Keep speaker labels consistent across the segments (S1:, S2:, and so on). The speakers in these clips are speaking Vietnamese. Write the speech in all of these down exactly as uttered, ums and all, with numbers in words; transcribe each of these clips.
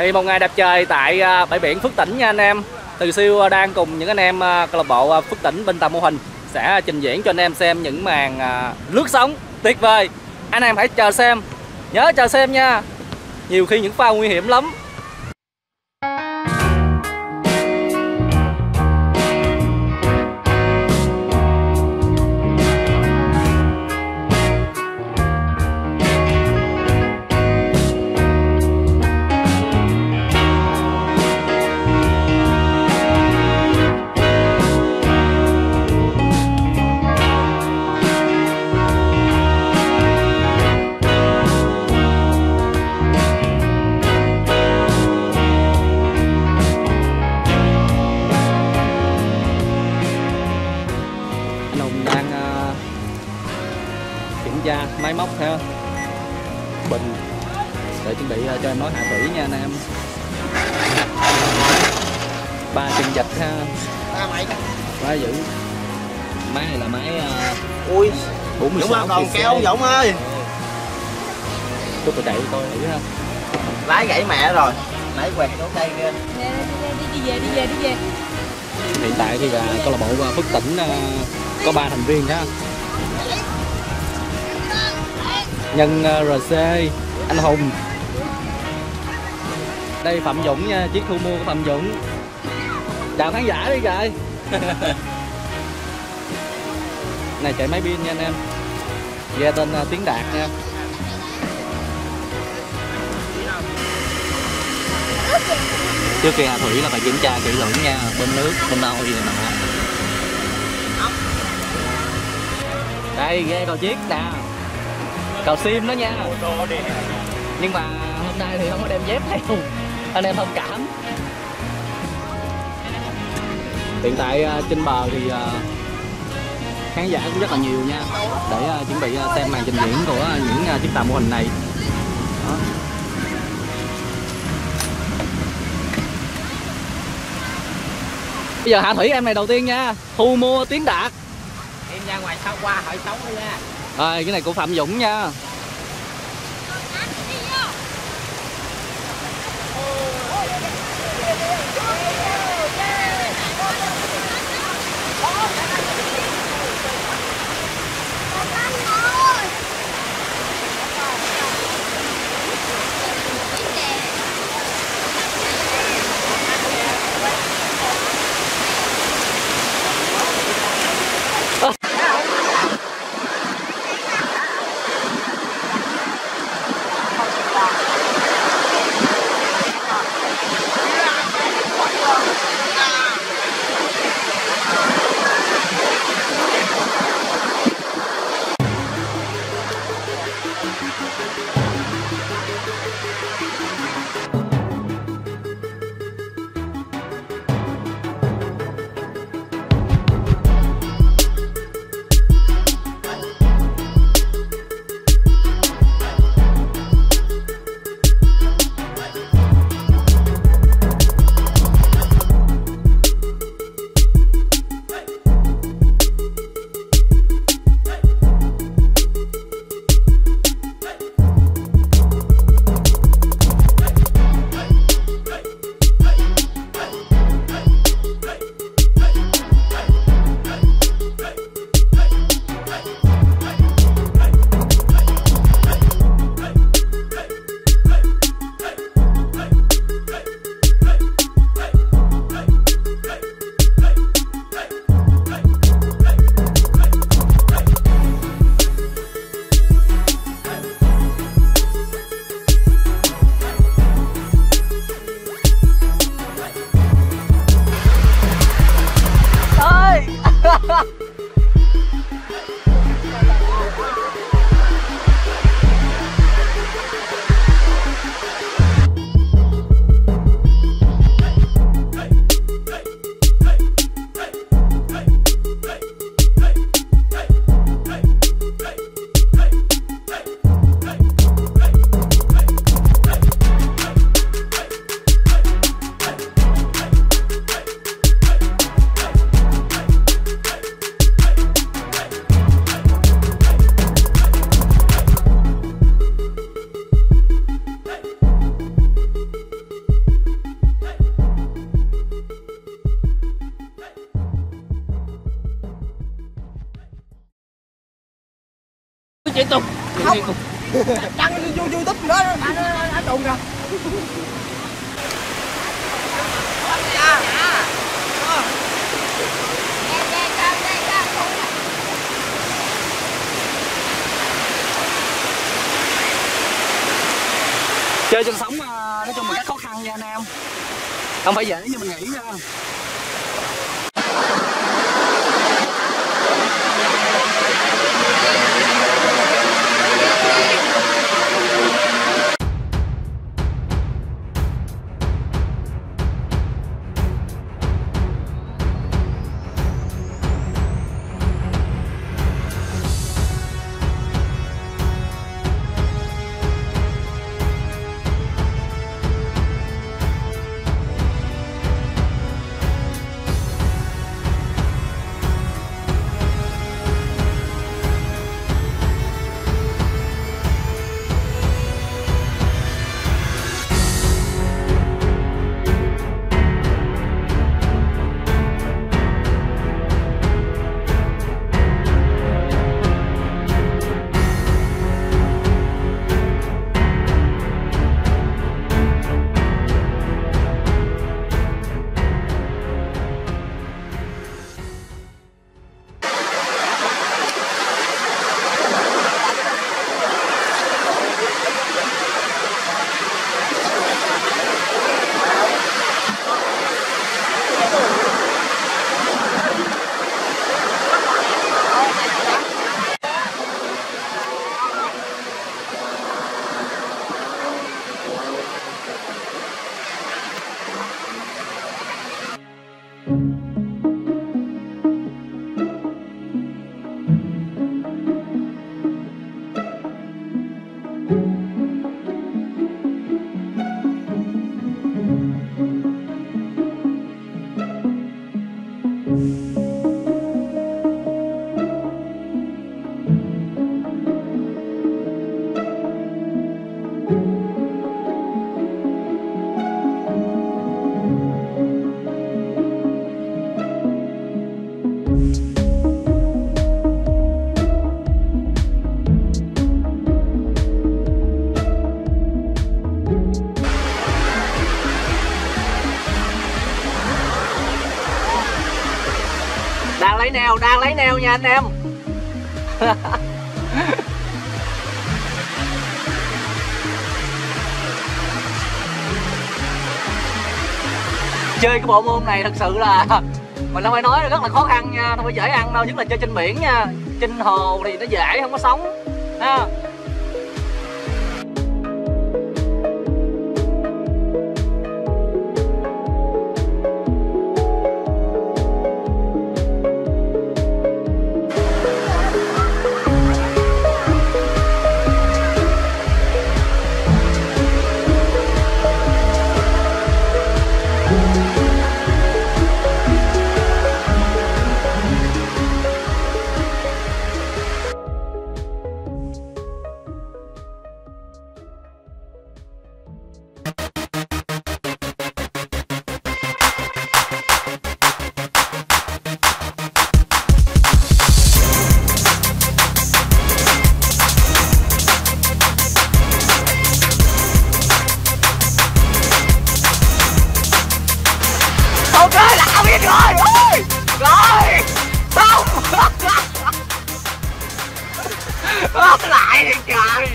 S1: Thì một ngày đẹp trời tại bãi biển Phước Tỉnh nha anh em. Từ Siêu đang cùng những anh em câu lạc bộ Phước Tỉnh bên tàu mô hình sẽ trình diễn cho anh em xem những màn lướt sóng tuyệt vời. Anh em hãy chờ xem, nhớ chờ xem nha. Nhiều khi những pha nguy hiểm lắm. Ra máy móc ha, bình để chuẩn bị cho em nói hạ thủy nha anh em. Ba chân vịt ha, quá dữ. Máy này là máy uh, ui bốn mươi sáu
S2: còn kéo Dũng ơi,
S1: chút rồi chạy coi thử ha.
S2: Lái gãy mẹ rồi, nãy quẹt chỗ cây kia.
S3: Đi về đi về đi về.
S1: Hiện tại thì là câu lạc bộ Phước Tỉnh uh, có ba thành viên ha. Nhân rờ xê, anh Hùng. Đây Phạm Dũng nha, chiếc thu mua của Phạm Dũng. Chào khán giả đi rồi. Này chạy máy pin nha anh em. Ghe tên uh, Tiến Đạt nha. Trước khi hạ thủy là phải kiểm tra kỹ lưỡng nha, bên nước, bên đâu gì nọ. Đây ghe cầu chiếc nè. Cầu sim đó nha. Nhưng mà hôm nay thì không có đem dép theo, anh em thông cảm. Hiện tại uh, trên bờ thì uh, khán giả cũng rất là nhiều nha, để uh, chuẩn bị uh, xem màn trình diễn của uh, những uh, chiếc tàu mô hình này. Đó. Bây giờ hạ thủy em này đầu tiên nha, thu mua Tiến Đạt.
S2: Em ra ngoài sau qua hỏi sống đi nha.
S1: Rồi cái này của Phạm Dũng nha. Chị Tùng.
S2: Không. Đăng vô YouTube đó nó nó trùng kìa.
S1: Chơi trên sóng nói chung là rất khó khăn nha anh em, không phải dễ như mình nghĩ nha. Đang lấy neo, đang lấy neo nha anh em. Chơi cái bộ môn này thật sự là mình không phải nói là rất là khó khăn nha, không phải dễ ăn đâu, nhất là chơi trên biển nha. Trên hồ thì nó dễ, không có sóng ha. Ok là không biết rồi. Ôi rồi xong. Ớt lại đi trời.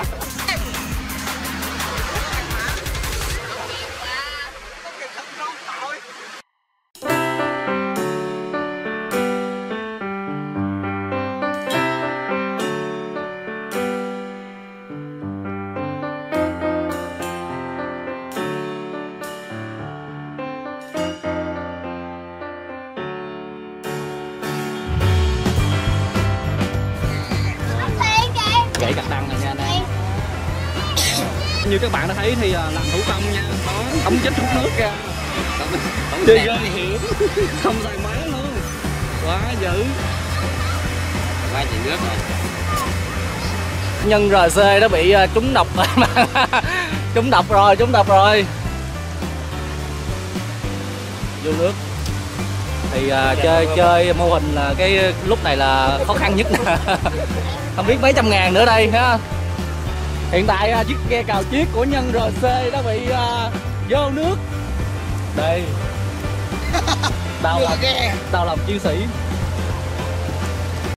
S1: Gãy cặp đăng này nha anh em. Như các bạn đã thấy thì làm thủ công nha, có ống chích hút nước ra, chơi ghê hiểm, không xài máy luôn, quá dữ. Quá chị nước rồi. Nhân rờ xê đã bị trúng độc rồi mà. Trúng độc rồi, trúng độc rồi. Vô nước. Thì uh, chơi chơi mô hình là cái lúc này là khó khăn nhất nè. không biết mấy trăm ngàn nữa đây ha. Hiện tại uh, chiếc ghe cào chiếc của Nhân rờ xê đã bị uh, vô nước đây. Đau lòng, đau lòng chiến sĩ.